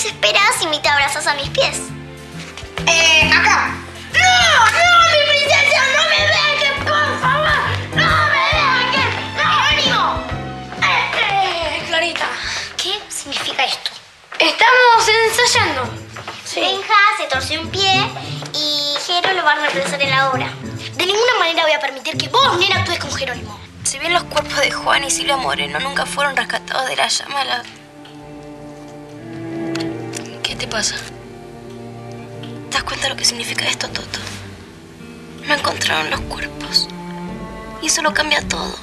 desesperas y te abrazas a mis pies. Acá. ¡No! ¡No, mi princesa! ¡No me dejes, por favor! ¡No me dejes! ¡No, ánimo! Clarita. ¿Qué significa esto? Estamos ensayando. Sí. Benja se torció un pie y Jero lo va a reemplazar en la obra. De ninguna manera voy a permitir que vos, nena, actúes con Jerónimo. Si bien los cuerpos de Juan y Silvia Moreno nunca fueron rescatados de la llama, ¿Qué te pasa? ¿Te das cuenta de lo que significa esto, Toto? No encontraron los cuerpos. Y eso lo cambia todo.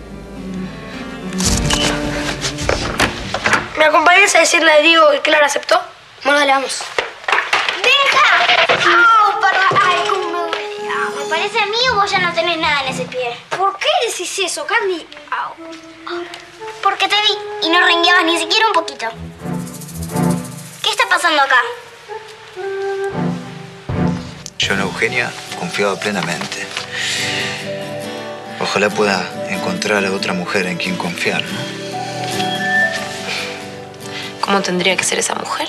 ¿Me acompañas a decirle a Diego que Clara aceptó? Bueno, dale, vamos. ¡Benja! ¡Oh, perdón! ¡Ay, cómo me duele! ¿Me parece a mí o vos ya no tenés nada en ese pie? ¿Por qué decís eso, Candy? Au. Porque te vi y no rengueabas ni siquiera un poquito. ¿Qué está pasando acá? Yo en Eugenia confiaba plenamente. Ojalá pueda encontrar a otra mujer en quien confiar, ¿no? ¿Cómo tendría que ser esa mujer?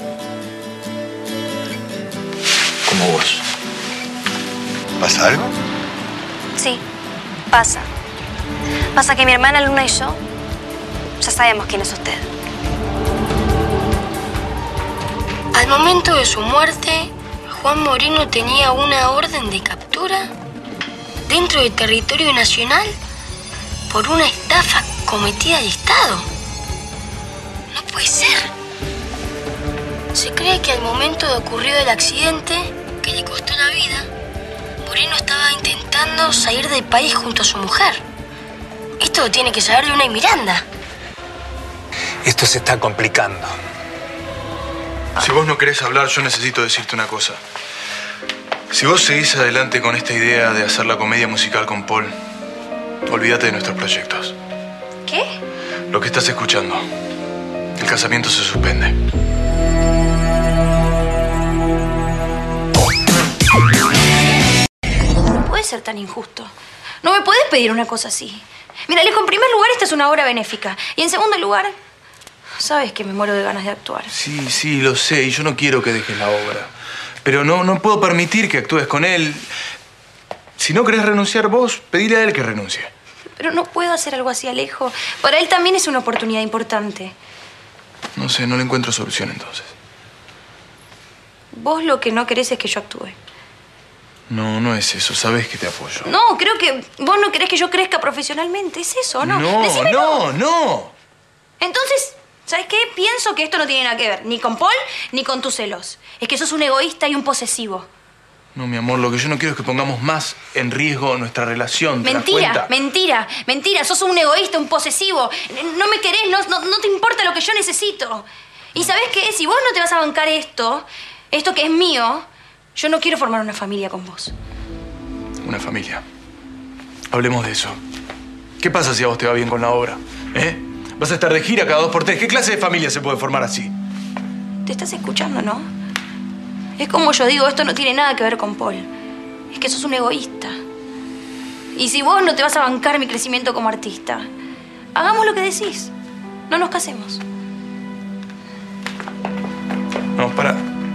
Como vos. ¿Pasa algo? Sí, pasa. Pasa que mi hermana Luna y yo ya sabemos quién es usted. Al momento de su muerte, Juan Moreno tenía una orden de captura dentro del territorio nacional por una estafa cometida al Estado. No puede ser. Se cree que al momento de ocurrir el accidente que le costó la vida, Moreno estaba intentando salir del país junto a su mujer. Esto lo tiene que saber Luna y Miranda. Esto se está complicando. Si vos no querés hablar, yo necesito decirte una cosa. Si vos seguís adelante con esta idea de hacer la comedia musical con Paul, olvídate de nuestros proyectos. ¿Qué? Lo que estás escuchando. El casamiento se suspende. No puede ser tan injusto. No me puedes pedir una cosa así. Mira, Alejo, en primer lugar, esta es una obra benéfica. Y en segundo lugar, sabes que me muero de ganas de actuar. Sí, lo sé. Y yo no quiero que dejes la obra. Pero no puedo permitir que actúes con él. Si no querés renunciar vos, pedile a él que renuncie. Pero no puedo hacer algo así, Alejo. Para él también es una oportunidad importante. No sé, no le encuentro solución entonces. Vos lo que no querés es que yo actúe. No es eso. Sabés que te apoyo. No, creo que vos no querés que yo crezca profesionalmente. ¿Es eso, no? Decímelo. No. Entonces, ¿sabes qué? Pienso que esto no tiene nada que ver ni con Paul ni con tus celos. Es que sos un egoísta y un posesivo. No, mi amor, lo que yo no quiero es que pongamos más en riesgo nuestra relación. ¿Te das cuenta? Mentira. Sos un egoísta, un posesivo. No me querés, no te importa lo que yo necesito. Y ¿sabés qué? Si vos no te vas a bancar esto que es mío, yo no quiero formar una familia con vos. Una familia. Hablemos de eso. ¿Qué pasa si a vos te va bien con la obra? ¿Vas a estar de gira cada 2 por 3? ¿Qué clase de familia se puede formar así? Te estás escuchando, ¿no? Es como yo digo, esto no tiene nada que ver con Paul. Es que sos un egoísta. Y si vos no te vas a bancar mi crecimiento como artista, hagamos lo que decís. No nos casemos. No, pará.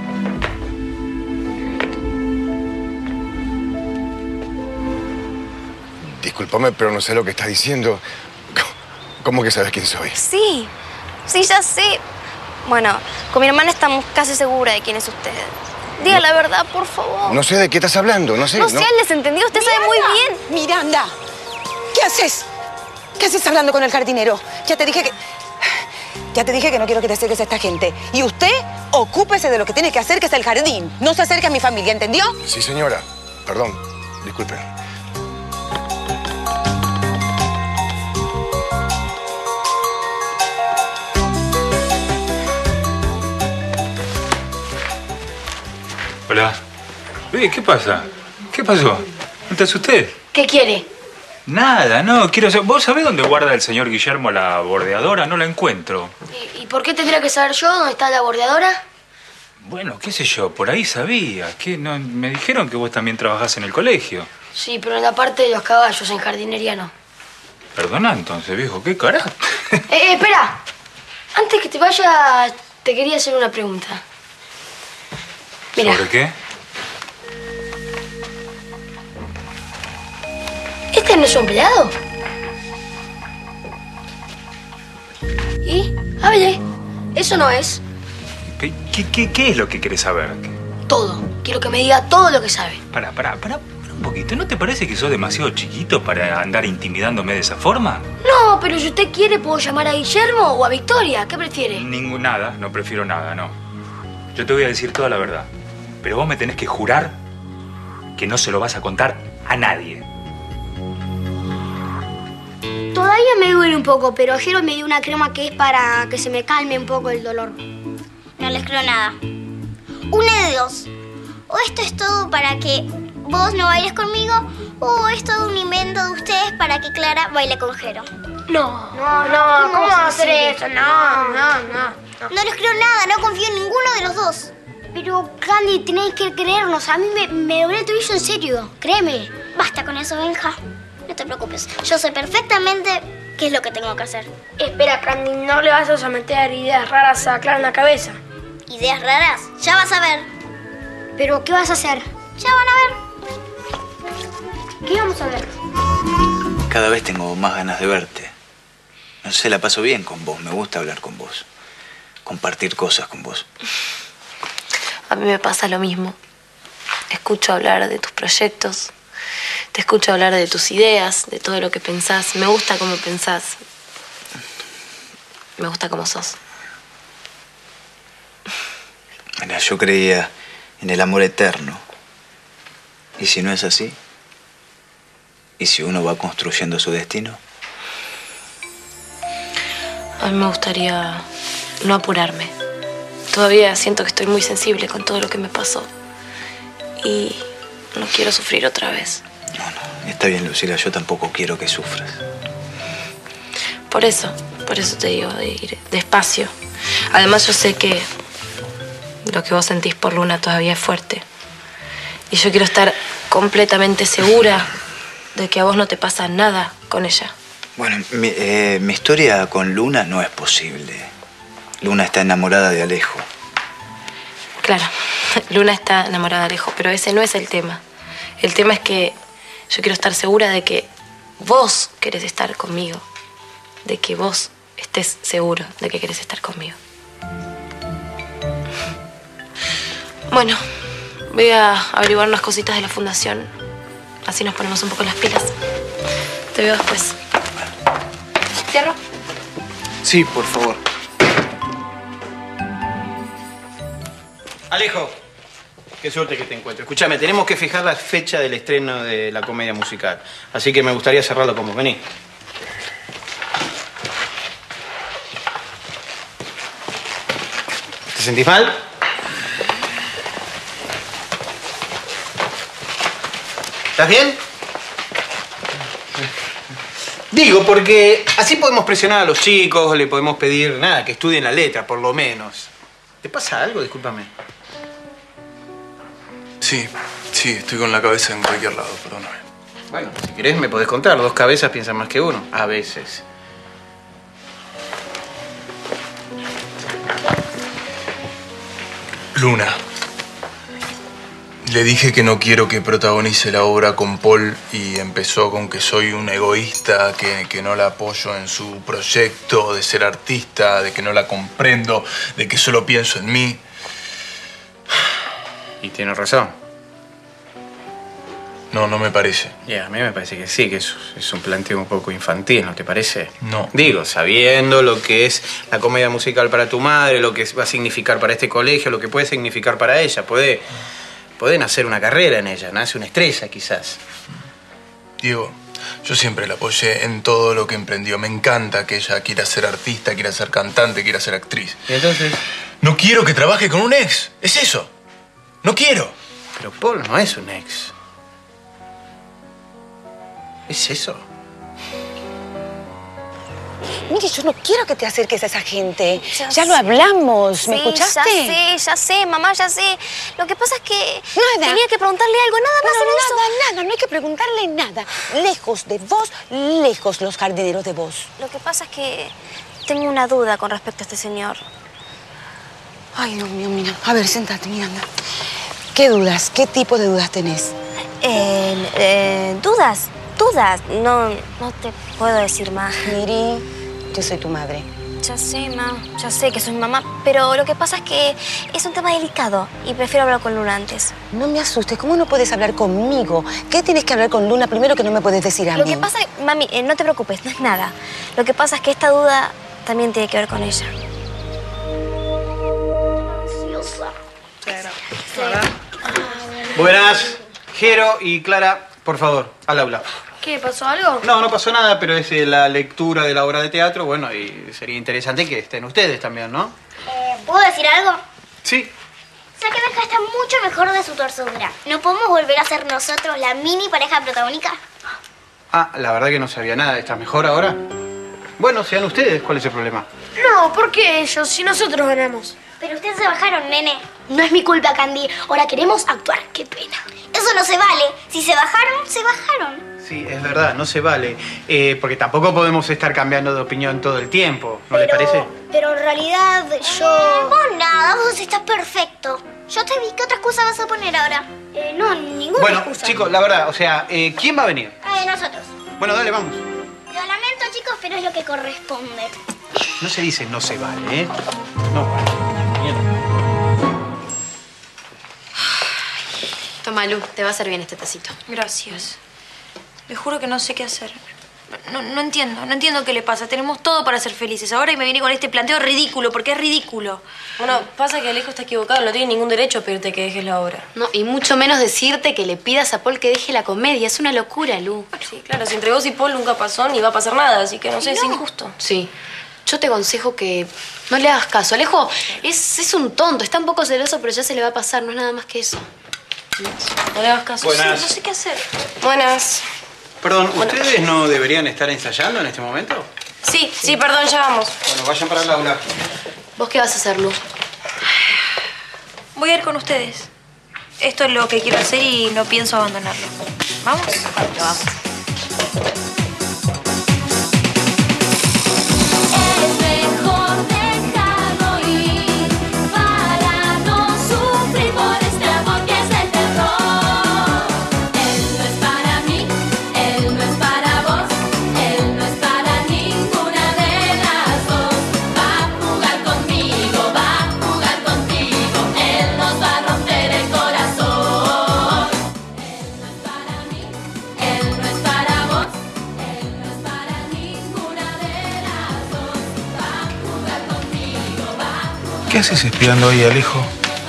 Discúlpame, pero no sé lo que estás diciendo. ¿Cómo que sabes quién soy? Sí, ya sé. Bueno, con mi hermana estamos casi seguras de quién es usted. Diga la verdad, por favor. No sé de qué estás hablando, no sé. No sé, al desentendido usted sabe muy bien. Miranda, ¿qué haces? ¿Qué haces hablando con el jardinero? Ya te dije que no quiero que te acerques a esta gente. Y usted, ocúpese de lo que tiene que hacer, que es el jardín. No se acerque a mi familia, ¿entendió? Sí, señora. Perdón, disculpe. Hola. Oye, ¿qué pasa? ¿Qué pasó? ¿No te asusté? ¿Qué quiere? Nada, no, quiero saber. ¿Vos sabés dónde guarda el señor Guillermo la bordeadora? No la encuentro. ¿Y por qué tendría que saber yo dónde está la bordeadora? Bueno, qué sé yo, por ahí sabía. ¿Qué? No, me dijeron que vos también trabajás en el colegio. Sí, pero en la parte de los caballos, en jardinería no. Perdona entonces, viejo, ¿qué carajo? Espera. Antes que te vayas, te quería hacer una pregunta. Mira. ¿Sobre qué? ¿Este no es su empleado? ¿Y? Hable. Eso no es. ¿Qué es lo que querés saber? Todo. Quiero que me diga todo lo que sabe. Pará un poquito. ¿No te parece que sos demasiado chiquito para andar intimidándome de esa forma? No, pero si usted quiere, puedo llamar a Guillermo o a Victoria. ¿Qué prefiere? Nada. No prefiero nada, no. Yo te voy a decir toda la verdad. Pero vos me tenés que jurar que no se lo vas a contar a nadie. Todavía me duele un poco, pero Jero me dio una crema que es para que se me calme un poco el dolor. No les creo nada. Una de dos. O esto es todo para que vos no bailes conmigo, o es todo un invento de ustedes para que Clara baile con Jero. No. ¿Cómo va a hacer eso? No les creo nada, no confío en ninguno de los dos. Pero, Candy, tenéis que creernos. A mí me duele el tobillo en serio, créeme. Basta con eso, Benja. No te preocupes. Yo sé perfectamente qué es lo que tengo que hacer. Espera, Candy, no le vas a meter ideas raras a Clara en la cabeza. ¿Ideas raras? Ya vas a ver. ¿Pero qué vas a hacer? Ya van a ver. ¿Qué vamos a ver? Cada vez tengo más ganas de verte. No sé, la paso bien con vos. Me gusta hablar con vos. Compartir cosas con vos. A mí me pasa lo mismo. Escucho hablar de tus proyectos. Te escucho hablar de tus ideas, de todo lo que pensás. Me gusta cómo pensás. Me gusta cómo sos. Mira, yo creía en el amor eterno. ¿Y si no es así? ¿Y si uno va construyendo su destino? A mí me gustaría no apurarme. Todavía siento que estoy muy sensible con todo lo que me pasó. Y no quiero sufrir otra vez. No, está bien, Lucila. Yo tampoco quiero que sufras. Por eso te digo de ir despacio. Además, yo sé que lo que vos sentís por Luna todavía es fuerte. Y yo quiero estar completamente segura de que a vos no te pasa nada con ella. Bueno, mi historia con Luna no es posible. Luna está enamorada de Alejo. Claro, Luna está enamorada de Alejo, pero ese no es el tema. El tema es que yo quiero estar segura de que vos querés estar conmigo. De que vos estés seguro de que querés estar conmigo. Bueno, voy a averiguar unas cositas de la fundación. Así nos ponemos un poco las pilas. Te veo después. ¿Cierro? Sí, por favor. Alejo, qué suerte que te encuentro. Escúchame, tenemos que fijar la fecha del estreno de la comedia musical. Así que me gustaría cerrarlo con vos. Vení. ¿Te sentís mal? ¿Estás bien? Digo, porque así podemos presionar a los chicos, le podemos pedir, nada, que estudien la letra, por lo menos. ¿Te pasa algo? Discúlpame. Sí, estoy con la cabeza en cualquier lado, perdóname. Bueno, si querés me podés contar. 2 cabezas piensan más que uno, a veces. Luna. Le dije que no quiero que protagonice la obra con Paul y empezó con que soy un egoísta, que no la apoyo en su proyecto de ser artista, de que no la comprendo, de que solo pienso en mí. Y tiene razón. No me parece. Ya, a mí me parece que sí, que es un planteo un poco infantil, ¿no te parece? No. Digo, sabiendo lo que es la comedia musical para tu madre, lo que va a significar para este colegio, lo que puede significar para ella, pueden hacer una carrera en ella, nace una estrella quizás. Diego, yo siempre la apoyé en todo lo que emprendió. Me encanta que ella quiera ser artista, quiera ser cantante, quiera ser actriz. ¿Y entonces? No quiero que trabaje con un ex. Es eso. No quiero. Pero Paul no es un ex. ¿Es eso? Mire, yo no quiero que te acerques a esa gente. Ya lo hablamos. ¿Me escuchaste? Ya sé, mamá, ya sé. Lo que pasa es que Nada. tenía que preguntarle algo, nada más en eso. Nada, no hay que preguntarle nada. Lejos de vos, lejos los jardineros de vos. Lo que pasa es que tengo una duda con respecto a este señor. Ay, Dios mío, mira. A ver, sentate, Miranda. ¿Qué dudas? ¿Qué tipo de dudas tenés? ¿Dudas? No te puedo decir más. Miri, yo soy tu madre. Ya sé, ma. Ya sé que soy mamá, pero lo que pasa es que es un tema delicado y prefiero hablar con Luna antes. No me asustes. ¿Cómo no puedes hablar conmigo? ¿Qué tienes que hablar con Luna primero que no me puedes decir a mí? Lo que pasa, mami, no te preocupes, no es nada. Lo que pasa es que esta duda también tiene que ver con ella. Ansiosa. Buenas, Jero y Clara, por favor, al aula. ¿Qué? ¿Pasó algo? No, no pasó nada, pero es la lectura de la obra de teatro, bueno, y sería interesante que estén ustedes también, ¿no? ¿Puedo decir algo? Sí. Sé que Benja está mucho mejor de su torsura. ¿No podemos volver a ser nosotros la mini pareja protagónica? Ah, la verdad que no sabía nada. ¿Está mejor ahora? Bueno, sean ustedes. ¿Cuál es el problema? No, ¿por qué ellos? Si nosotros ganamos. Pero ustedes se bajaron, nene. No es mi culpa, Candy. Ahora queremos actuar. Qué pena. Eso no se vale. Si se bajaron, se bajaron. Sí, es verdad, no se vale. Porque tampoco podemos estar cambiando de opinión todo el tiempo. ¿No le parece? Pero en realidad yo... Vos nada, vos estás perfecto. Yo te vi. ¿Qué otra excusa vas a poner ahora? No, ninguna bueno, excusa. chicos, la verdad, o sea, ¿quién va a venir? Nosotros. Bueno, dale, vamos. Lo lamento, chicos, pero es lo que corresponde. No se dice no se vale, ¿eh? No vale. Toma, Lu, te va a hacer bien este tecito. Gracias. Le juro que no sé qué hacer. No entiendo qué le pasa. Tenemos todo para ser felices. Ahora y me viene con este planteo ridículo, porque es ridículo. Bueno, pasa que Alejo está equivocado. No tiene ningún derecho a pedirte que dejes la obra. No, y mucho menos decirte que le pidas a Paul que deje la comedia. Es una locura, Lu. Sí, claro. Si entre vos y Paul nunca pasó ni va a pasar nada. Así que no sé, es injusto. Sí. Yo te aconsejo que no le hagas caso. Alejo es un tonto. Está un poco celoso, pero ya se le va a pasar. No es nada más que eso. No le hagas caso. Buenas. Sí, no sé qué hacer. Buenas. Perdón, ¿ustedes no deberían estar ensayando en este momento? Sí, perdón, ya vamos. Bueno, vayan para el aula. ¿Vos qué vas a hacer, Lu? Voy a ir con ustedes. Esto es lo que quiero hacer y no pienso abandonarlo. ¿Vamos? Vamos. ¿Qué haces espiando ahí, Alejo?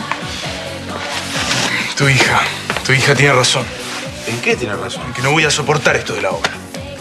Tu hija tiene razón. ¿En qué tiene razón? En que no voy a soportar esto de la obra.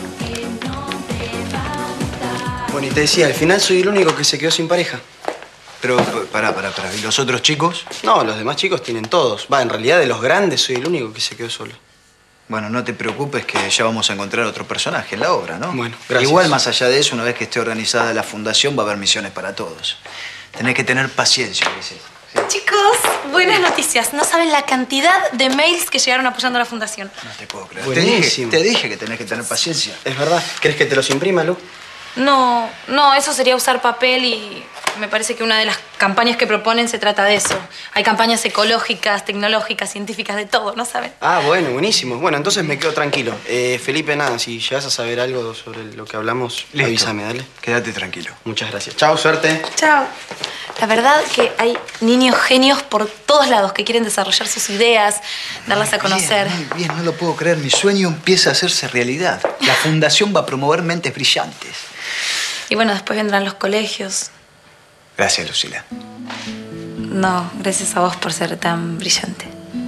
Bueno, y te decía, al final soy el único que se quedó sin pareja. Pero, pará. ¿Y los otros chicos? No, los demás chicos tienen todos. Va, en realidad de los grandes soy el único que se quedó solo. Bueno, no te preocupes que ya vamos a encontrar otro personaje en la obra, ¿no? Bueno, gracias. Igual, más allá de eso, una vez que esté organizada la fundación, va a haber misiones para todos. Tenés que tener paciencia, dice. Chicos, buenas noticias. No saben la cantidad de mails que llegaron apoyando a la fundación. No te puedo creer. Buenísimo. Te dije que tenés que tener paciencia. Es verdad. ¿Querés que te los imprima, Lu? No, eso sería usar papel y me parece que una de las campañas que proponen se trata de eso. Hay campañas ecológicas, tecnológicas, científicas, de todo, ¿no saben? Ah, bueno, buenísimo. Bueno, entonces me quedo tranquilo. Felipe, nada, si llegas a saber algo sobre lo que hablamos, Listo. avísame, dale. Quédate tranquilo. Muchas gracias. Chao, suerte. Chao. La verdad que hay niños genios por todos lados que quieren desarrollar sus ideas, darlas a conocer. Muy bien, no lo puedo creer. Mi sueño empieza a hacerse realidad. La fundación va a promover mentes brillantes. Y bueno, después vendrán los colegios. Gracias, Lucila. No, gracias a vos por ser tan brillante.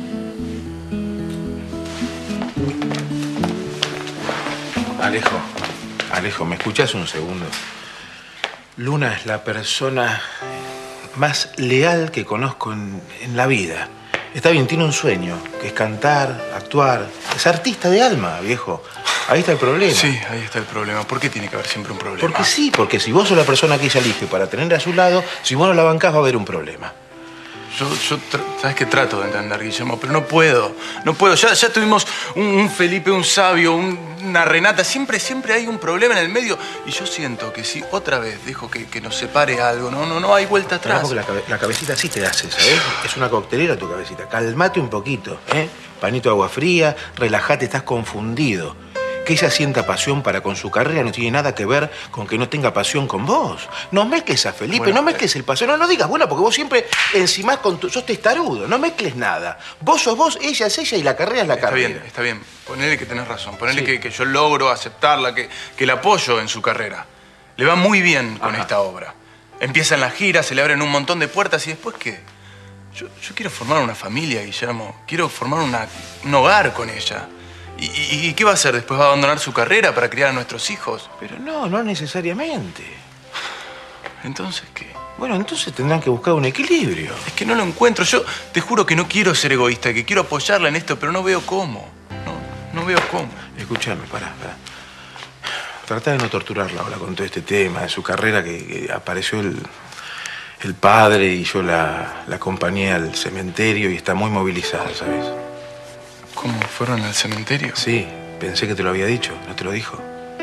Alejo, ¿me escuchás un segundo? Luna es la persona más leal que conozco en la vida. Está bien, tiene un sueño, que es cantar, actuar. Es artista de alma, viejo. Ahí está el problema. Sí, ahí está el problema. ¿Por qué tiene que haber siempre un problema? Porque sí, porque si vos sos la persona que ella elige para tener a su lado, si vos no la bancás va a haber un problema. sabes que trato de entender, Guillermo, pero no puedo. No puedo. Ya tuvimos un Felipe, un Sabio, una Renata. Siempre hay un problema en el medio. Y yo siento que si otra vez dejo que nos separe algo, no hay vuelta atrás. Porque la cabecita sí te hace, ¿sabes? Es una coctelera tu cabecita. Calmate un poquito, ¿eh? Panito de agua fría, relájate, estás confundido. Que ella sienta pasión para con su carrera no tiene nada que ver con que no tenga pasión con vos. No mezcles a Felipe, bueno, no mezcles el pasión. No digas, bueno, porque vos siempre encimás con tu... sos testarudo, no mezcles nada. Vos sos vos, ella es ella y la carrera es la carrera. Está bien. Ponele que tenés razón. Ponele que yo logro aceptarla, que la apoyo en su carrera. Le va muy bien con esta obra. Empiezan las giras, se le abren un montón de puertas y después, ¿qué? Yo quiero formar una familia, Guillermo. Quiero formar un hogar con ella. ¿Y qué va a hacer? ¿Después va a abandonar su carrera para criar a nuestros hijos? Pero no necesariamente. ¿Entonces qué? Bueno, entonces tendrán que buscar un equilibrio. Es que no lo encuentro. Yo te juro que no quiero ser egoísta, que quiero apoyarla en esto, pero no veo cómo. No veo cómo. Escúchame, pará. Trata de no torturarla ahora con todo este tema de su carrera, que apareció el padre y yo la acompañé al cementerio y está muy movilizada, ¿sabes? ¿Cómo? ¿Fueron al cementerio? Sí, pensé que te lo había dicho. ¿No te lo dijo?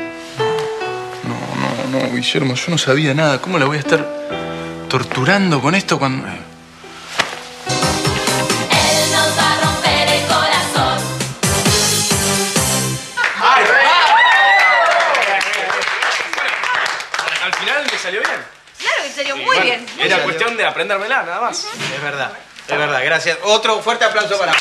No, Guillermo, yo no sabía nada. ¿Cómo la voy a estar torturando con esto cuando...? Él nos va a romper el corazón. ¡Ay! Al final me salió bien. Claro, que salió muy bien. Era cuestión de aprendérmela, nada más. Es verdad. Gracias. Otro fuerte aplauso para...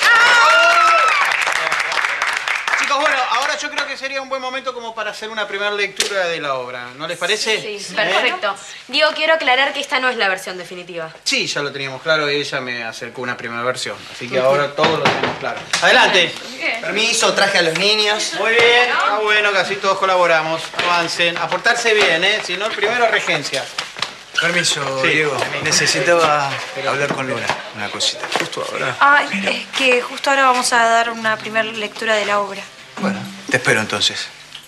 Bueno, ahora yo creo que sería un buen momento como para hacer una primera lectura de la obra. ¿No les parece? Sí, perfecto. Diego, quiero aclarar que esta no es la versión definitiva. Sí, ya lo teníamos claro y ella me acercó una primera versión. Así que ahora todo lo tenemos claro. Adelante. Permiso, traje a los niños. Muy bien. Está bueno, casi todos colaboramos. Avancen. A portarse bien, ¿eh? Si no, primero regencia. Permiso, Diego. Necesitaba hablar con Luna. Una cosita. Justo ahora. Es que justo ahora vamos a dar una primera lectura de la obra. Bueno, te espero entonces.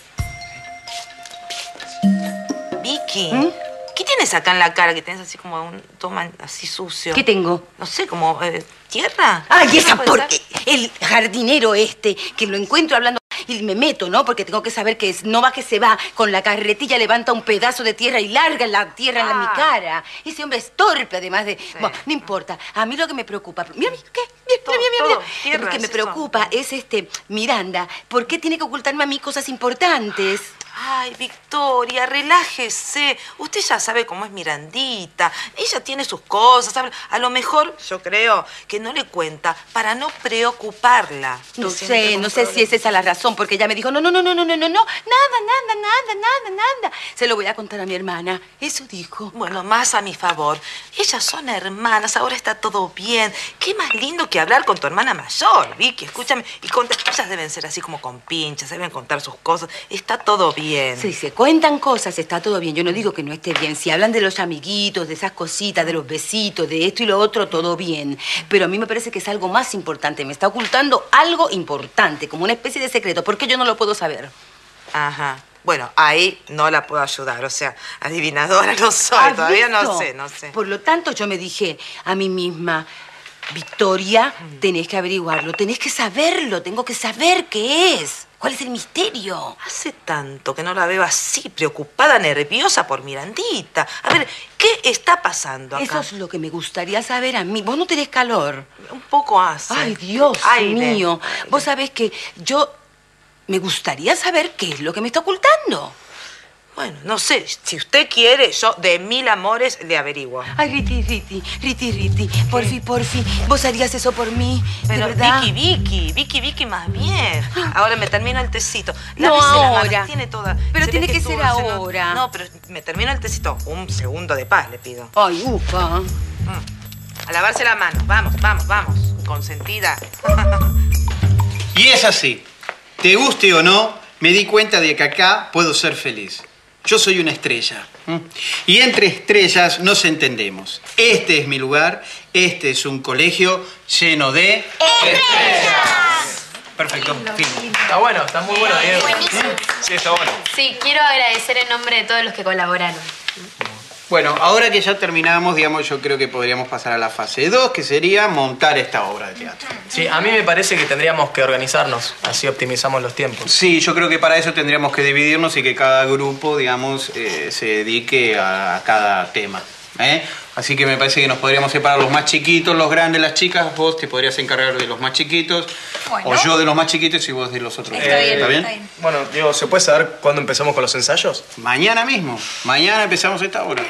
Vicky, ¿qué tienes acá en la cara? Que tenés así como un toma así sucio. ¿Qué tengo? No sé, como tierra. Ay, esa porque el jardinero que lo encuentro hablando y me meto, ¿no? Porque tengo que saber que no va que se va con la carretilla, levanta un pedazo de tierra y larga la tierra en mi cara. Ese hombre es torpe, además de... Sí. Bueno, no importa. A mí lo que me preocupa... Mira, ¿qué? Mira. Lo que me preocupa es Miranda. ¿Por qué tiene que ocultarme a mí cosas importantes? Ay, Victoria, relájese. Usted ya sabe cómo es Mirandita. Ella tiene sus cosas. A lo mejor, yo creo, que no le cuenta para no preocuparla. No sé si es esa la razón, porque ella me dijo, no, nada. Se lo voy a contar a mi hermana. Eso dijo. Bueno, más a mi favor. Ellas son hermanas, ahora está todo bien. Qué más lindo que hablar con tu hermana mayor, Vicky. Escúchame. Y ellas deben ser así como con pinchas, deben contar sus cosas. Está todo bien. Sí, se cuentan cosas, está todo bien. Yo no digo que no esté bien. Si hablan de los amiguitos, de esas cositas, de los besitos, de esto y lo otro, todo bien. Pero a mí me parece que es algo más importante. Me está ocultando algo importante, como una especie de secreto. ¿Por qué yo no lo puedo saber? Ajá. Bueno, ahí no la puedo ayudar. O sea, adivinadora no soy. Todavía no sé. Por lo tanto, yo me dije a mí misma... Victoria, tenés que averiguarlo, tenés que saberlo, tengo que saber qué es. ¿Cuál es el misterio? Hace tanto que no la veo así, preocupada, nerviosa por Mirandita. A ver, ¿qué está pasando acá? Eso es lo que me gustaría saber a mí. ¿Vos no tenés calor? Un poco hace. Ay, Dios mío. Vos sabés que yo me gustaría saber qué es lo que me está ocultando. Bueno, no sé, si usted quiere, yo de 1000 amores le averiguo. Ay, Riti, porfi, vos harías eso por mí, pero ¿de verdad? Vicky, más bien. Ahora me termino el tecito. No ahora. Tiene toda... Pero tiene que ser ahora. No, pero me termino el tecito. Un segundo de paz le pido. Ay, ufa. A lavarse las manos. Vamos. Consentida. Y es así. Te guste o no, me di cuenta de que acá puedo ser feliz. Yo soy una estrella. Y entre estrellas nos entendemos. Este es mi lugar, este es un colegio lleno de... ¡Estrellas! Perfecto, fin. Está bueno, está muy bueno, Diego. Sí, está bueno. Sí, quiero agradecer en nombre de todos los que colaboraron. Bueno, ahora que ya terminamos, digamos, yo creo que podríamos pasar a la fase 2, que sería montar esta obra de teatro. Sí, a mí me parece que tendríamos que organizarnos, así optimizamos los tiempos. Sí, yo creo que para eso tendríamos que dividirnos y que cada grupo, digamos, se dedique a cada tema. Así que me parece que nos podríamos separar los más chiquitos, los grandes, las chicas. Vos te podrías encargar de los más chiquitos. Bueno. O yo de los más chiquitos y vos de los otros. ¿Está bien? Bueno, digo, ¿se puede saber cuándo empezamos con los ensayos? Mañana mismo. Mañana empezamos esta obra.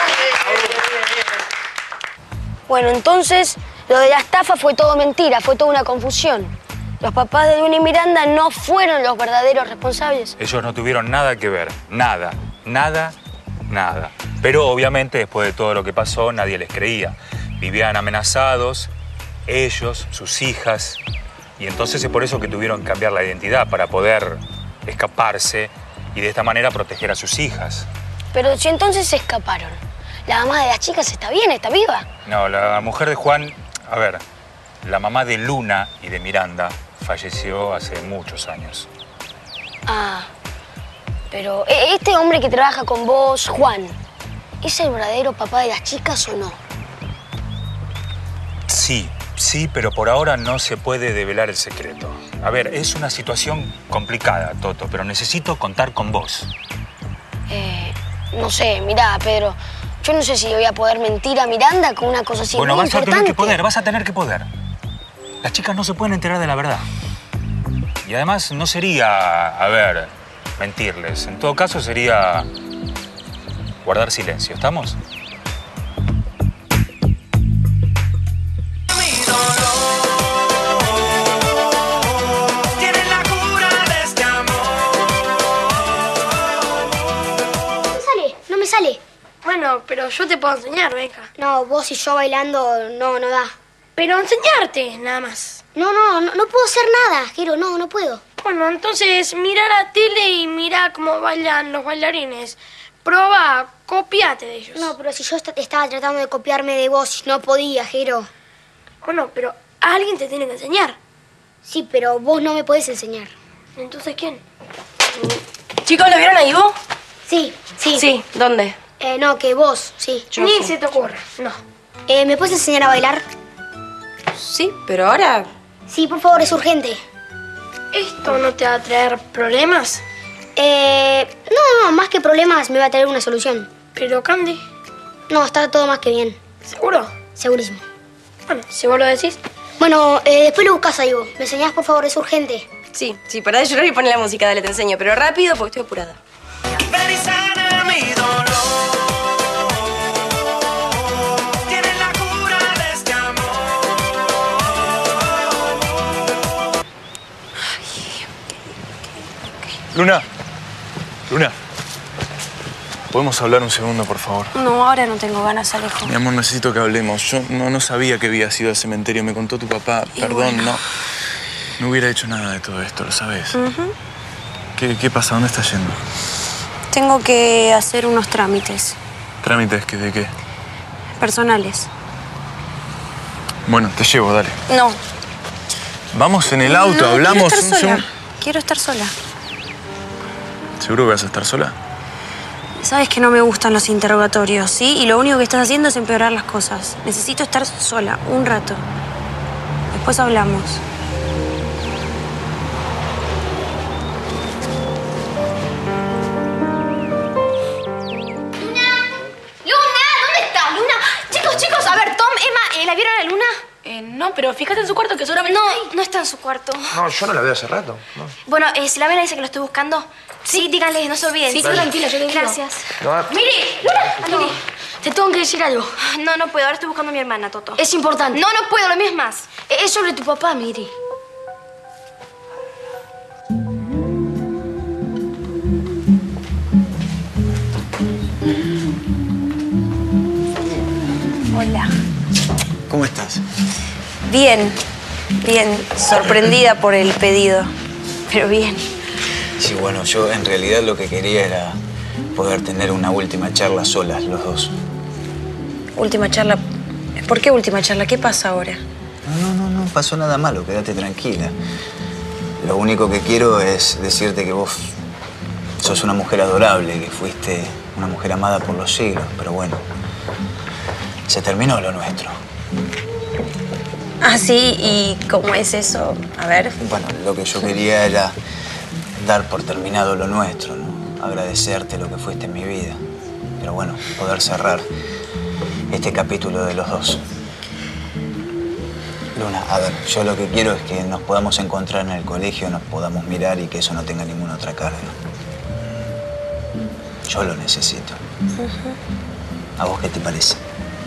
Bueno, entonces, lo de la estafa fue todo mentira, fue toda una confusión. Los papás de Luna y Miranda no fueron los verdaderos responsables. Ellos no tuvieron nada que ver. Nada. Nada. Nada. Pero obviamente después de todo lo que pasó nadie les creía. Vivían amenazados, ellos, sus hijas. Y entonces es por eso que tuvieron que cambiar la identidad, para poder escaparse y de esta manera proteger a sus hijas. Pero si entonces se escaparon, la mamá de las chicas está bien, está viva. No, la mujer de Juan, a ver, la mamá de Luna y de Miranda falleció hace muchos años. Ah, pero este hombre que trabaja con vos, Juan, ¿es el verdadero papá de las chicas o no? Sí, sí, pero por ahora no se puede develar el secreto. A ver, es una situación complicada, Toto, pero necesito contar con vos. No sé, mirá, Pedro, yo no sé si voy a poder mentir a Miranda con una cosa así muy importante. Bueno, vas a tener que poder. Las chicas no se pueden enterar de la verdad. Y además no sería, a ver, mentirles. En todo caso sería guardar silencio. ¿Estamos? No me sale. Bueno, pero yo te puedo enseñar, Beca. No, vos y yo bailando no da. Pero enseñarte, nada más. No puedo hacer nada, Jero, no puedo. Bueno, entonces mira la tele y mira cómo bailan los bailarines. Proba, copiate de ellos. No, pero si yo estaba tratando de copiarme de vos, no podía, Jero. Bueno, pero alguien te tiene que enseñar. Sí, pero vos no me podés enseñar. ¿Entonces quién? Chicos, ¿lo vieron ahí vos? Sí. Sí, ¿dónde? No, que vos, sí. Ni se te ocurre, no. ¿Me puedes enseñar a bailar? Sí, pero ahora... Sí, por favor, es urgente. ¿Esto no te va a traer problemas? No, más que problemas me va a traer una solución. ¿Pero Candy? No, está todo más que bien. ¿Seguro? Segurísimo. Bueno, si vos lo decís. Bueno, después lo buscas ahí vos. ¿Me enseñás, por favor? Es urgente. Sí, pará de llorar y poné la música, dale, te enseño. Pero rápido, porque estoy apurada. Luna. ¿Podemos hablar un segundo, por favor? No, ahora no tengo ganas, Alejo. Mi amor, necesito que hablemos. Yo no sabía que había sido al cementerio. Me contó tu papá. Perdón, bueno. no hubiera hecho nada de todo esto, ¿lo sabes? ¿Qué pasa? ¿Dónde estás yendo? Tengo que hacer unos trámites. ¿Trámites de qué? Personales. Bueno, te llevo, dale. No. Vamos en el auto, hablamos. Quiero estar sola. ¿Seguro que vas a estar sola? Sabes que no me gustan los interrogatorios, ¿sí? Y lo único que estás haciendo es empeorar las cosas. Necesito estar sola, un rato. Después hablamos. Chicos, a ver, Tom, Emma, ¿la vieron a Luna? No, pero fíjate en su cuarto, que seguramente No está en su cuarto. No, yo no la veo hace rato. No. Bueno, si la ven, dice que lo estoy buscando. Sí, díganle, no se olviden. Sí, tranquila, yo te digo. Gracias. No, Miri, Luna, te tengo que decir algo. No puedo, ahora estoy buscando a mi hermana, Toto. Es importante. No puedo, lo mío es más. Es sobre tu papá, Miri. Hola. ¿Cómo estás? Bien, sorprendida por el pedido, pero bien. Sí, bueno, yo en realidad lo que quería era poder tener una última charla solas, los dos. Última charla. ¿Por qué última charla? ¿Qué pasa ahora? No pasó nada malo, quédate tranquila. Lo único que quiero es decirte que vos sos una mujer adorable, que fuiste una mujer amada por los siglos, pero bueno, se terminó lo nuestro. Ah, sí, ¿y cómo es eso? A ver. Bueno, lo que yo quería era dar por terminado lo nuestro, ¿no? Agradecerte lo que fuiste en mi vida. Pero bueno, poder cerrar este capítulo de los dos. Luna, a ver, yo lo que quiero es que nos podamos encontrar en el colegio, nos podamos mirar y que eso no tenga ninguna otra carga. Yo lo necesito. ¿A vos qué te parece?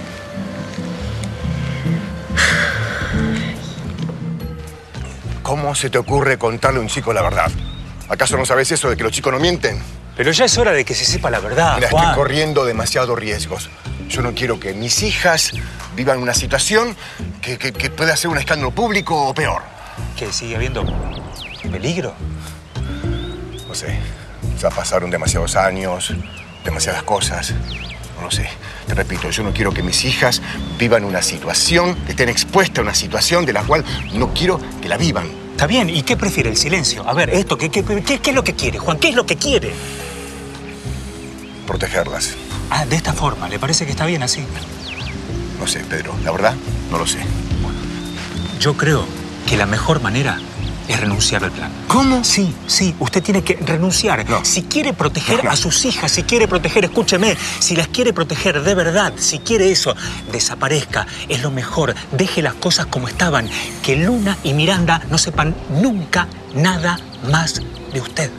¿Cómo se te ocurre contarle a un chico la verdad? ¿Acaso no sabes eso de que los chicos no mienten? Pero ya es hora de que se sepa la verdad, Mira, Juan. estoy corriendo demasiados riesgos. Yo no quiero que mis hijas vivan una situación que pueda ser un escándalo público o peor. ¿Que sigue habiendo peligro? No sé. Ya pasaron demasiados años, demasiadas cosas. No lo sé. Te repito, yo no quiero que mis hijas vivan una situación, que estén expuestas a una situación de la cual no quiero que la vivan. Está bien. ¿Y qué prefiere? ¿El silencio? A ver, esto, ¿qué es lo que quiere, Juan? ¿Qué es lo que quiere? Protegerlas. Ah, de esta forma. ¿Le parece que está bien así? No sé, Pedro. La verdad, no lo sé. Yo creo que la mejor manera es renunciar al plan. ¿Cómo? Sí, usted tiene que renunciar. No. Si quiere proteger a sus hijas, si quiere proteger, escúcheme, si las quiere proteger de verdad, si quiere eso, desaparezca, es lo mejor. Deje las cosas como estaban. Que Luna y Miranda no sepan nunca nada más de usted.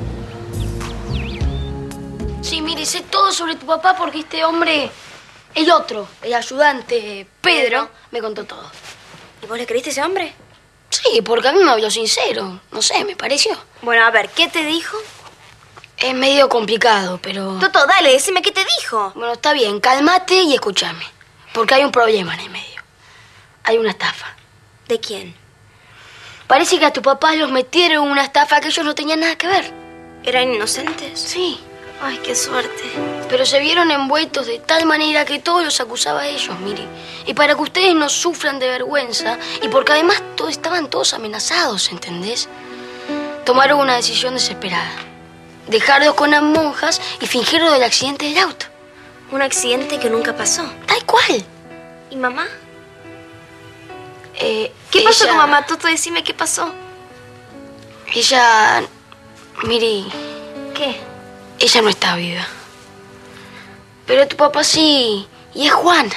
Sí, mire, sé todo sobre tu papá porque este hombre, el otro, el ayudante, Pedro, me contó todo. ¿Y vos le creíste a ese hombre? Sí, porque a mí me habló sincero. No sé, me pareció. Bueno, a ver, ¿qué te dijo? Es medio complicado, pero... Toto, dale, decime qué te dijo. Bueno, está bien, cálmate y escúchame. Porque hay un problema en el medio. Hay una estafa. ¿De quién? Parece que a tu papá los metieron en una estafa que ellos no tenían nada que ver. ¿Eran inocentes? Sí. Ay, qué suerte. Pero se vieron envueltos de tal manera que todos los acusaba a ellos, mire. Y para que ustedes no sufran de vergüenza, y porque además estaban todos amenazados, ¿entendés? Tomaron una decisión desesperada. Dejarlos con las monjas y fingir lo del accidente del auto. Un accidente que nunca pasó. Tal cual. ¿Y mamá? ¿Qué pasó con mamá, Toto? Decime qué pasó. Ella... Mire... ¿Qué? Ella no está viva. Pero tu papá sí, y es Juan.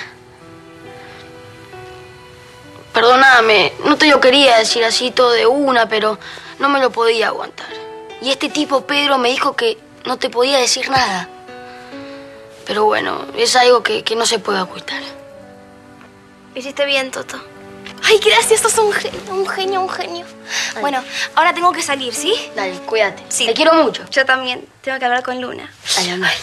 Perdóname, no te lo quería decir así todo de una, pero no me lo podía aguantar. Y este tipo, Pedro, me dijo que no te podía decir nada. Pero bueno, es algo que no se puede ocultar. Hiciste bien, Toto. Ay, gracias, sos un genio. Ay. Bueno, ahora tengo que salir, ¿sí? Dale, cuídate. Sí. Te quiero mucho. Yo también. Tengo que hablar con Luna. Dale, anda.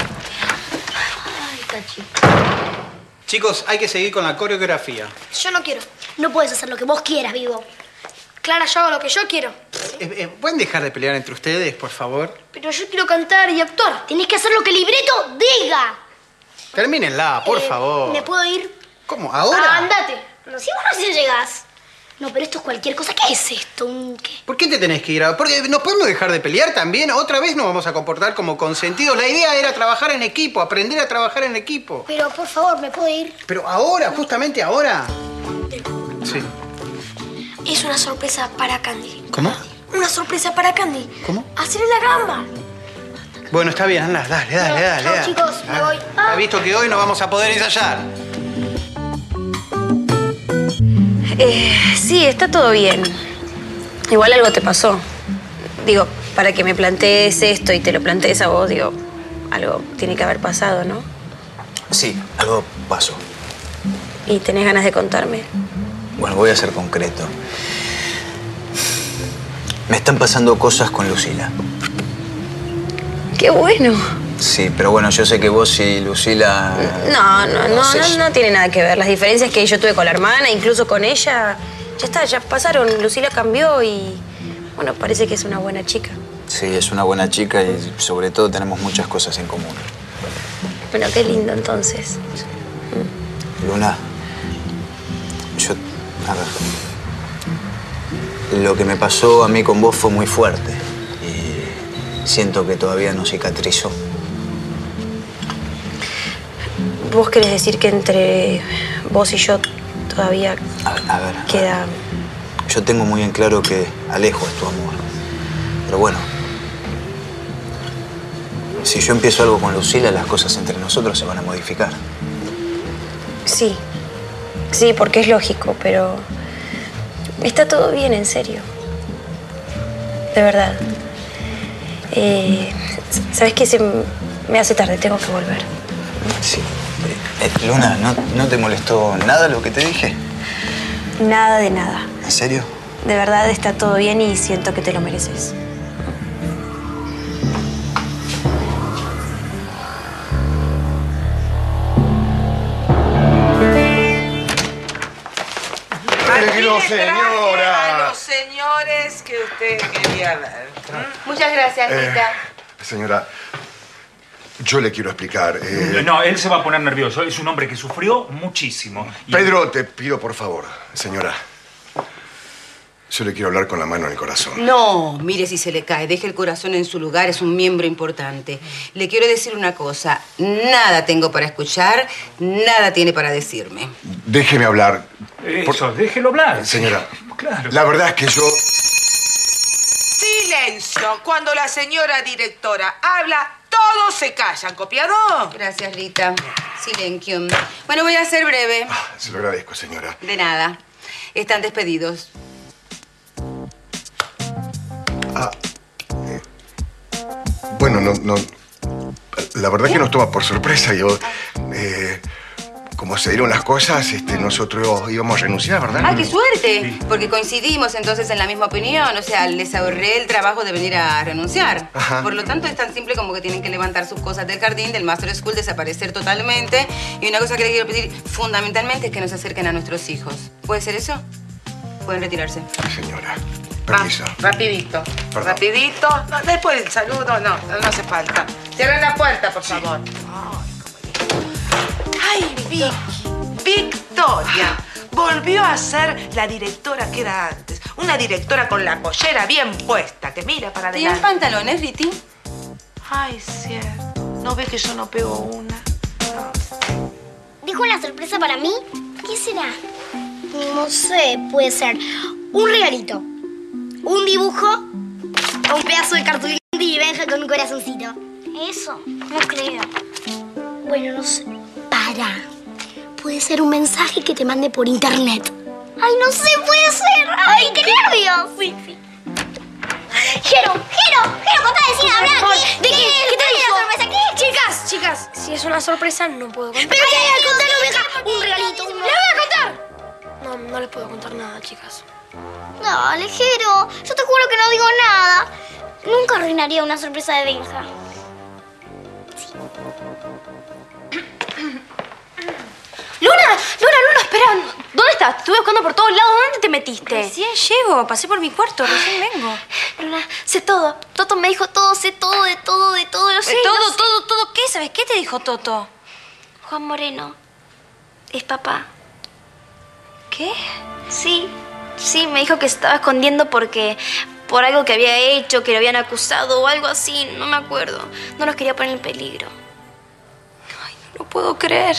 Ay, Tachi. Chicos, hay que seguir con la coreografía. Yo no quiero. No puedes hacer lo que vos quieras, Vivo. Clara, yo hago lo que yo quiero. ¿Pueden dejar de pelear entre ustedes, por favor? Pero yo quiero cantar y actuar. Tenés que hacer lo que el libreto diga. Termínenla, por favor. ¿Me puedo ir? ¿Cómo? ¿Ahora? Andate. Si vos recién llegás. No, pero esto es cualquier cosa. ¿Qué es esto? ¿Qué? ¿Por qué te tenés que ir? Porque ¿nos podemos dejar de pelear también? ¿Otra vez nos vamos a comportar como consentidos? La idea era trabajar en equipo, aprender a trabajar en equipo. Pero, por favor, ¿me puedo ir? Pero ahora, justamente ahora. Sí. Es una sorpresa para Candy. ¿Cómo? Una sorpresa para Candy. ¿Cómo? Hacerle la gamba. Bueno, está bien, anda, dale. Chao, chicos, me voy. Ha visto que hoy no vamos a poder ensayar. Sí, está todo bien. Igual algo te pasó. Digo, para que me plantees esto y te lo plantees a vos, digo, algo tiene que haber pasado, ¿no? Sí, algo pasó. ¿Y tenés ganas de contarme? Bueno, voy a ser concreto. Me están pasando cosas con Lucila. ¡Qué bueno! Sí, pero bueno, yo sé que vos y Lucila... No tiene nada que ver. Las diferencias que yo tuve con la hermana, incluso con ella, ya está, ya pasaron. Lucila cambió y, bueno, parece que es una buena chica. Sí, es una buena chica y sobre todo tenemos muchas cosas en común. Bueno, qué lindo entonces. Luna, a ver, lo que me pasó a mí con vos fue muy fuerte y siento que todavía no cicatrizó. ¿Vos querés decir que entre vos y yo todavía queda...? Yo tengo muy en claro que Alejo es tu amor. Pero bueno, si yo empiezo algo con Lucila, las cosas entre nosotros se van a modificar. Sí. Sí, porque es lógico, pero... Está todo bien, en serio. De verdad. ¿Sabes qué? Se me hace tarde, tengo que volver. Sí. Luna, ¿no te molestó nada lo que te dije? Nada de nada. ¿En serio? De verdad está todo bien y siento que te lo mereces. ¡Arreglo, señora! A los señores que usted quería ver. Muchas gracias, Rita. Señora, yo le quiero explicar. No, él se va a poner nervioso. Es un hombre que sufrió muchísimo. Pedro, te pido por favor, señora. Yo le quiero hablar con la mano en el corazón. No, mire si se le cae. Deje el corazón en su lugar, es un miembro importante. Le quiero decir una cosa. Nada tengo para escuchar, nada tiene para decirme. Déjeme hablar. Eso, déjelo hablar. Señora, claro. La verdad es que yo... ¡Silencio! Cuando la señora directora habla, todos se callan. ¿Copiado? Gracias, Rita. Silencio. Bueno, voy a ser breve. Se lo agradezco, señora. De nada. Están despedidos. Bueno, no... La verdad que nos toma por sorpresa. Yo... como se dieron las cosas, nosotros íbamos a renunciar, ¿verdad? ¡Ah, qué suerte! Porque coincidimos entonces en la misma opinión. O sea, les ahorré el trabajo de venir a renunciar. Ajá. Por lo tanto, es tan simple como que tienen que levantar sus cosas del jardín, del Master School, desaparecer totalmente. Y una cosa que les quiero pedir fundamentalmente es que nos acerquen a nuestros hijos. ¿Puede ser eso? Pueden retirarse. Señora, permiso. Rapidito. Perdón. Rapidito. No, después del saludo, no hace falta. Cierren la puerta, por favor. ¡Ay, Vicky! ¡Victoria! Volvió a ser la directora que era antes. Una directora con la pollera bien puesta, que mira para adelante. ¿Tienes pantalones, Riti? Ay, cierto. ¿No ves que yo no pego una? ¿Dijo una sorpresa para mí? ¿Qué será? No sé, puede ser un regalito, un dibujo o un pedazo de cartulina y Benja con un corazoncito. ¿Eso? No creo. Bueno, no sé. Para. Puede ser un mensaje que te mande por internet. Ay, no sé, puede ser. Ay, qué nervios. Sí. Jero, contá, decir, habla. ¿De qué? ¿Qué te dijo? ¿La sorpresa? ¿Qué? Chicas, si es una sorpresa no puedo contar. Pero que contalo, Benja. Un regalito. ¡Le voy a contar! No les puedo contar nada, chicas. Dale, Jero. Yo te juro que no digo nada. Nunca arruinaría una sorpresa de Benja. Luna, espera. ¿Dónde estás? Estuve buscando por todos lados. ¿Dónde te metiste? Recién llego. Pasé por mi cuarto. Recién vengo. Luna, sé todo. Toto me dijo todo. Sé todo, de todo. Lo sé. Todo. ¿Qué sabes? ¿Qué te dijo Toto? Juan Moreno es papá. ¿Qué? Sí, me dijo que se estaba escondiendo por algo que había hecho, que lo habían acusado o algo así. No me acuerdo. No los quería poner en peligro. Ay, no lo puedo creer.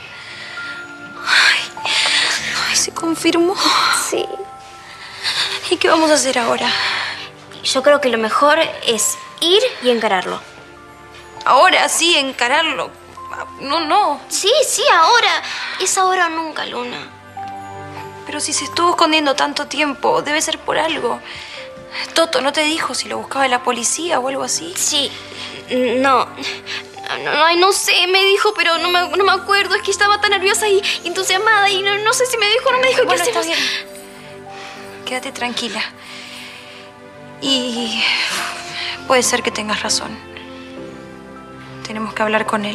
Ay, se confirmó. Sí. ¿Y qué vamos a hacer ahora? Yo creo que lo mejor es ir y encararlo. Ahora sí, encararlo. No. Sí, ahora. Es ahora o nunca, Luna. Pero si se estuvo escondiendo tanto tiempo, debe ser por algo. Toto, ¿no te dijo si lo buscaba la policía o algo así? Sí. No, no sé, me dijo, pero no me acuerdo. Es que estaba tan nerviosa y entusiasmada y no sé si me dijo o no me dijo. Bueno, ¿Qué está hacemos? bien. Quédate tranquila. Y puede ser que tengas razón. Tenemos que hablar con él.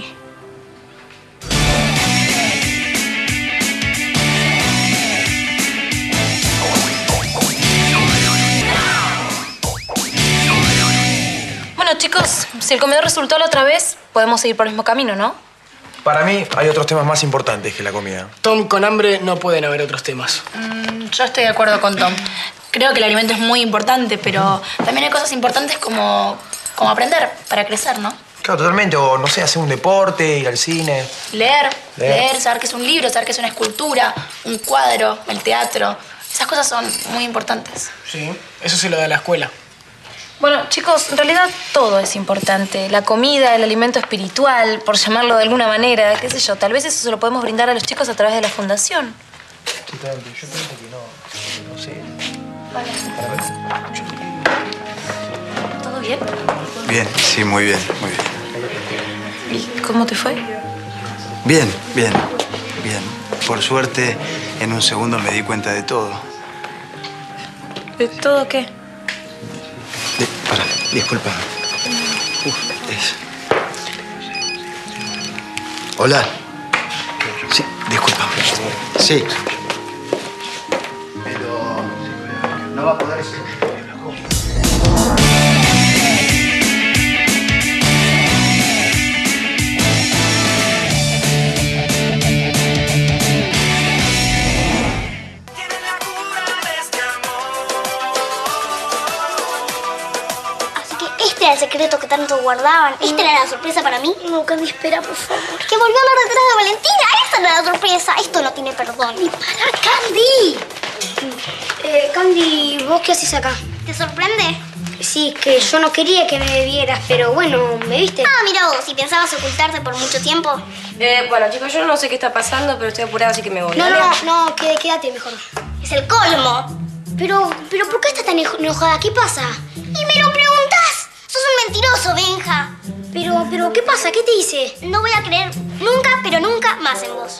Bueno, chicos, si el comedor resultó la otra vez, podemos seguir por el mismo camino, ¿no? Para mí hay otros temas más importantes que la comida. Tom, con hambre no pueden haber otros temas. Yo estoy de acuerdo con Tom. Creo que el alimento es muy importante, pero también hay cosas importantes como aprender para crecer, ¿no? Claro, totalmente. O, no sé, hacer un deporte, ir al cine. Leer, saber qué es un libro, saber qué es una escultura, un cuadro, el teatro. Esas cosas son muy importantes. Sí, eso se lo da la escuela. Bueno, chicos, en realidad todo es importante. La comida, el alimento espiritual, por llamarlo de alguna manera, qué sé yo. Tal vez eso se lo podemos brindar a los chicos a través de la fundación. Totalmente. Yo pienso que no sé. Vale. ¿Todo bien? Bien, sí, muy bien, muy bien. ¿Y cómo te fue? Bien, bien, bien. Por suerte, en un segundo me di cuenta de todo. ¿De todo qué? Disculpa. Hola. Sí, disculpa. Sí. Pero no va a poder ser. Este era el secreto que tanto guardaban. ¿Esta era la sorpresa para mí? No, Candy, espera, por favor. Que volvió a hablar detrás de Valentina. Esa era la sorpresa. Esto no tiene perdón. ¡Y para, Candy! Candy, ¿vos qué haces acá? ¿Te sorprende? Sí, que yo no quería que me vieras, pero bueno, ¿me viste? Ah, mira vos, si pensabas ocultarte por mucho tiempo. Bueno, chicos, yo no sé qué está pasando, pero estoy apurada, así que me voy. No, quédate mejor. Es el colmo. Pero, ¿por qué estás tan enojada? ¿Qué pasa? ¿Y me lo preguntás? Sos un mentiroso, Benja. Pero, ¿qué pasa? ¿Qué te hice? No voy a creer nunca, pero nunca más en vos.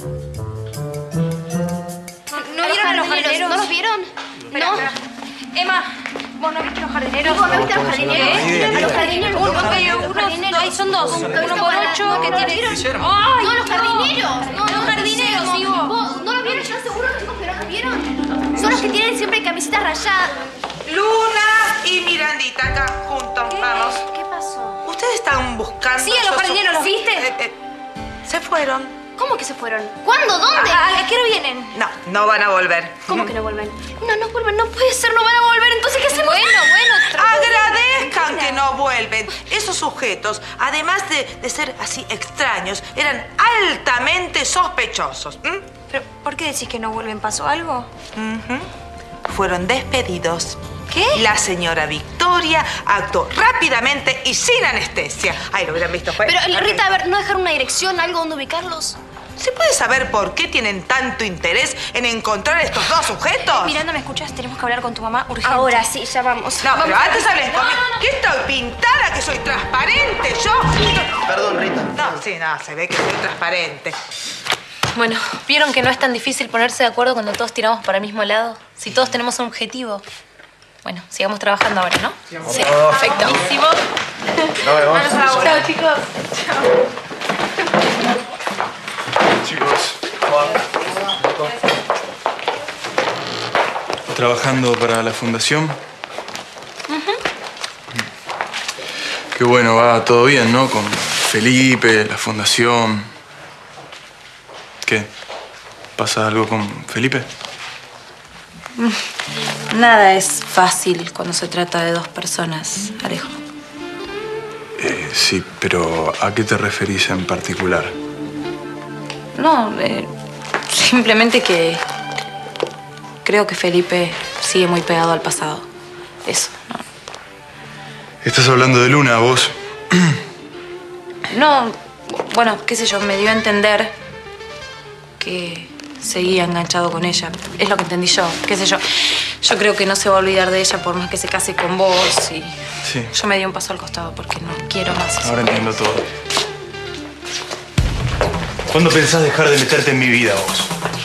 ¿No vieron a los jardineros? ¿No los vieron? No. Emma, ¿vos no viste los jardineros? ¿Vos no viste a los jardineros? A los jardineros. Ahí son dos. Uno por 8 que tiene... ¡Ay! No, los jardineros. No, los jardineros, digo. ¿Vos no los vieron? Yo seguro, chicos, que no los vieron. Son los que tienen siempre camisetas rayadas. Luna y Mirandita acá juntos. Vamos. ¿Qué pasó? ¿Ustedes están buscando? Sí, a los jardineros, ¿los viste? Se fueron. ¿Cómo que se fueron? ¿Cuándo? ¿Dónde? ¿A qué hora vienen? No van a volver. ¿Cómo que no vuelven? No vuelven, no puede ser, no van a volver. Entonces, ¿qué hacemos? Bueno. Agradezcan que no vuelven. Esos sujetos, además de ser así extraños, eran altamente sospechosos. ¿Pero por qué decís que no vuelven? ¿Pasó algo? Fueron despedidos. ¿Qué? La señora Victoria actuó rápidamente y sin anestesia. Ay, lo hubieran visto, Pero, Rita, a ver, ¿no dejaron una dirección, algo donde ubicarlos? ¿Se puede saber por qué tienen tanto interés en encontrar estos dos sujetos? Miranda, ¿me escuchas? Tenemos que hablar con tu mamá urgente. Ahora sí, ya vamos. No, pero Vamos. antes hablen conmigo. ¿Qué estoy pintada? ¿Que soy transparente yo? Perdón, Rita. No, se ve que soy transparente. Bueno, ¿vieron que no es tan difícil ponerse de acuerdo cuando todos tiramos para el mismo lado? Si todos tenemos un objetivo. Bueno, sigamos trabajando ahora, ¿no? Sí, perfecto. Buenísimo. Nos vemos. Chao, chicos. Chicos. ¿Trabajando para la fundación? Qué bueno, va todo bien, ¿no? Con Felipe, la fundación. ¿Qué? ¿Pasa algo con Felipe? Nada es fácil cuando se trata de dos personas, Alejo. Sí, pero ¿a qué te referís en particular? No, simplemente que creo que Felipe sigue muy pegado al pasado. Eso, ¿no? ¿Estás hablando de Luna, vos? No, bueno, qué sé yo, me dio a entender que seguía enganchado con ella. Es lo que entendí yo, qué sé yo. Yo creo que no se va a olvidar de ella por más que se case con vos y... Sí. Yo me di un paso al costado porque no quiero más eso. Ahora entiendo todo. ¿Cuándo pensás dejar de meterte en mi vida, vos?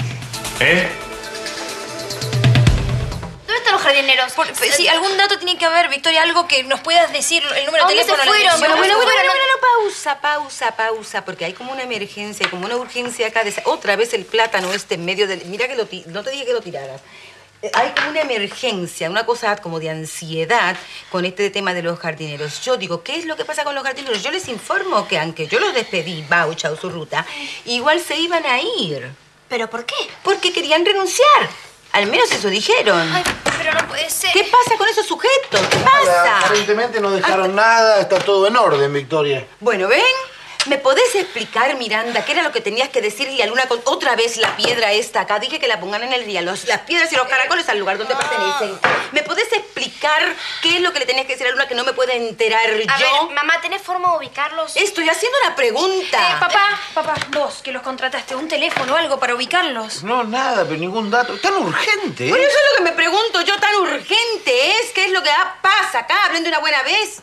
¿Dónde están los jardineros? Sí, algún dato tiene que haber, Victoria, algo que nos puedas decir, el número de teléfono. ¿A dónde se fueron? Bueno, pausa, porque hay como una emergencia, como una urgencia acá. Otra vez el plátano en medio del... Mira que no te dije que lo tiraras. Hay como una emergencia, una cosa como de ansiedad con este tema de los jardineros. Yo digo, ¿qué es lo que pasa con los jardineros? Yo les informo que aunque yo los despedí, chao su ruta, igual se iban a ir. ¿Pero por qué? Porque querían renunciar. Al menos eso dijeron. Ay, pero no puede ser. ¿Qué pasa con esos sujetos? ¿Qué pasa? Aparentemente no dejaron nada, está todo en orden, Victoria. Bueno, ¿ven? ¿Me podés explicar, Miranda, qué era lo que tenías que decirle a Luna con otra vez la piedra esta acá? Dije que la pongan en el día, las piedras y los caracoles al lugar donde pertenecen. ¿Me podés explicar qué es lo que le tenías que decir a Luna que no me puedo enterar yo? A ver, mamá, ¿tenés forma de ubicarlos? Estoy haciendo una pregunta. Papá, vos que los contrataste, ¿un teléfono o algo para ubicarlos? No, nada, pero ningún dato. Tan urgente, ¿eh? Bueno, eso es lo que me pregunto yo, tan urgente es. ¿Qué es lo que pasa acá? Hablen de una buena vez.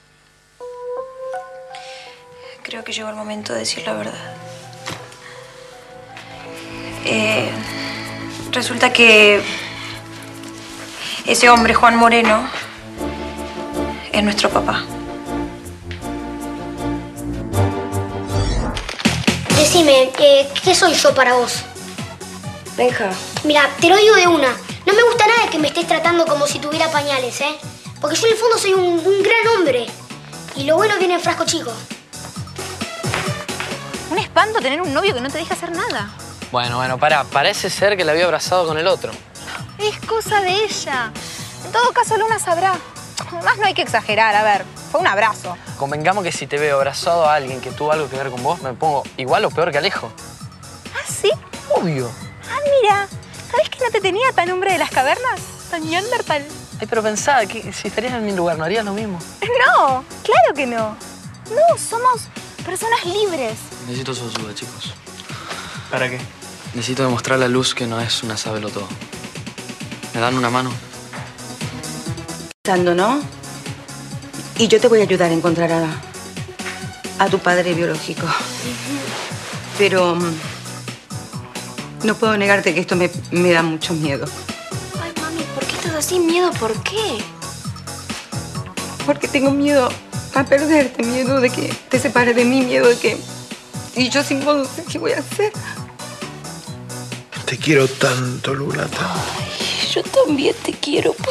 Creo que llegó el momento de decir la verdad. Resulta que ese hombre, Juan Moreno, es nuestro papá. Decime, ¿qué soy yo para vos? Benja. Mira, te lo digo de una. No me gusta nada que me estés tratando como si tuviera pañales, ¿eh? Porque yo en el fondo soy un gran hombre. Y lo bueno viene en frasco chico. Un espanto tener un novio que no te deja hacer nada. Bueno, parece ser que la había abrazado con el otro. Es cosa de ella. En todo caso, Luna sabrá. Además, no hay que exagerar. A ver, fue un abrazo. Convengamos que si te veo abrazado a alguien que tuvo algo que ver con vos, me pongo igual o peor que Alejo. ¿Ah, sí? Obvio. Ah, mira. ¿Sabés que no te tenía tan hombre de las cavernas? Tan neandertal. Ay, pero pensaba que si estarías en mi lugar, ¿no harías lo mismo? No, claro que no. No, somos personas libres. Necesito su ayuda, chicos. ¿Para qué? Necesito demostrar a la luz que no es una sabelotodo. ¿Me dan una mano? Pensando, ¿no? Y yo te voy a ayudar a encontrar a tu padre biológico. Pero no puedo negarte que esto me da mucho miedo. Ay, mami, ¿por qué estás así? ¿Miedo por qué? Porque tengo miedo a perderte, miedo de que te separes de mí, miedo de que... Y yo sin vos no sé qué voy a hacer. Te quiero tanto, Luna, tanto. Ay, yo también te quiero, pa.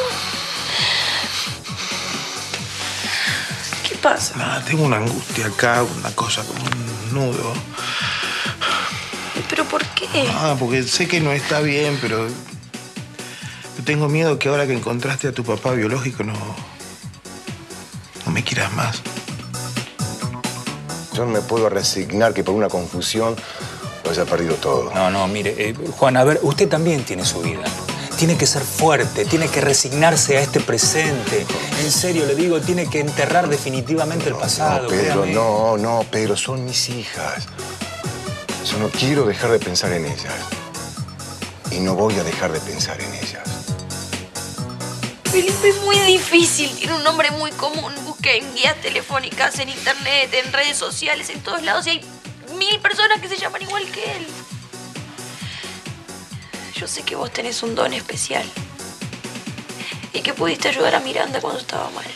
¿Qué pasa? Nada, tengo una angustia acá, una cosa como un nudo. ¿Pero por qué? Ah, porque sé que no está bien, pero tengo miedo que ahora que encontraste a tu papá biológico no me quieras más. Yo no me puedo resignar que por una confusión lo haya perdido todo. No, mire, Juan, a ver, usted también tiene su vida. Tiene que ser fuerte, tiene que resignarse a este presente. En serio, le digo, tiene que enterrar definitivamente el pasado. No, Pedro, créame. no, Pedro, son mis hijas. Yo no quiero dejar de pensar en ellas. Y no voy a dejar de pensar en ellas. Felipe es muy difícil, tiene un nombre muy común. Busqué en guías telefónicas, en internet, en redes sociales, en todos lados y hay 1000 personas que se llaman igual que él. Yo sé que vos tenés un don especial y que pudiste ayudar a Miranda cuando estaba mal.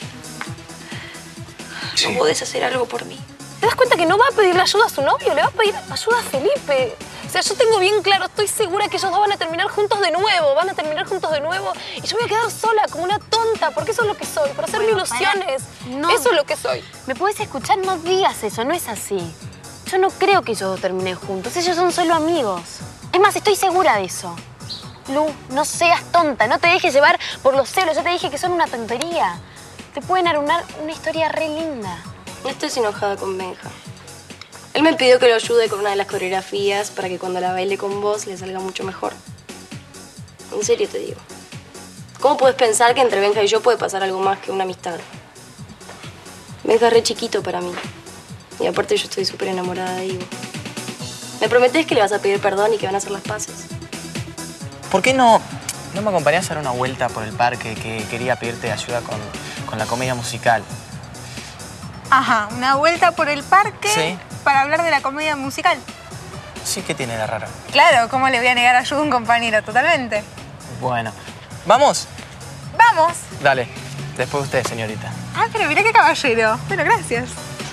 Sí. ¿No podés hacer algo por mí? ¿Te das cuenta que no va a pedirle ayuda a su novio? Le va a pedir ayuda a Felipe. O sea, yo tengo bien claro, estoy segura que ellos dos van a terminar juntos de nuevo. Van a terminar juntos de nuevo. Y yo me voy a quedar sola, como una tonta, porque eso es lo que soy, para hacerme ilusiones. No. Eso es lo que soy. ¿Me puedes escuchar? No digas eso, no es así. Yo no creo que ellos dos terminen juntos. Ellos son solo amigos. Es más, estoy segura de eso. Lu, no seas tonta, no te dejes llevar por los celos. Ya te dije que son una tontería. Te pueden arruinar una historia re linda. No estoy enojada con Benja. Él me pidió que lo ayude con una de las coreografías para que cuando la baile con vos le salga mucho mejor. En serio te digo. ¿Cómo puedes pensar que entre Benja y yo puede pasar algo más que una amistad? Benja es re chiquito para mí. Y aparte yo estoy súper enamorada de Ivo. ¿Me prometés que le vas a pedir perdón y que van a hacer las paces? ¿Por qué no me acompañás a dar una vuelta por el parque que quería pedirte ayuda con la comedia musical? Ajá, una vuelta por el parque Sí. para hablar de la comedia musical. Sí, ¿qué tiene de raro? Claro, ¿cómo le voy a negar ayuda a un compañero? Totalmente. Bueno. ¿Vamos? ¡Vamos! Dale. Después usted, señorita. Ah, pero mirá qué caballero. Bueno, gracias.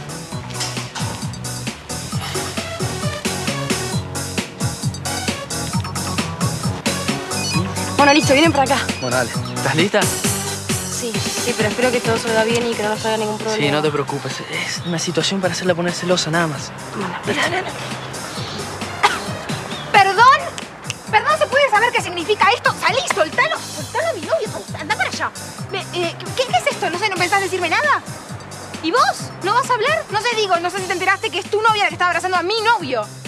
Bueno, listo, vienen para acá. Bueno, dale. ¿Estás lista? Sí, pero espero que todo salga bien y que no nos traiga ningún problema. Sí, no te preocupes. Es una situación para hacerla poner celosa, nada más. Dale. ¿Perdón? ¿Perdón? ¿Se puede saber qué significa esto? Salí, soltalo a mi novio, anda para allá. ¿Qué es esto? No sé, ¿no pensás decirme nada? ¿Y vos? ¿No vas a hablar? No sé si te enteraste que es tu novia la que está abrazando a mi novio.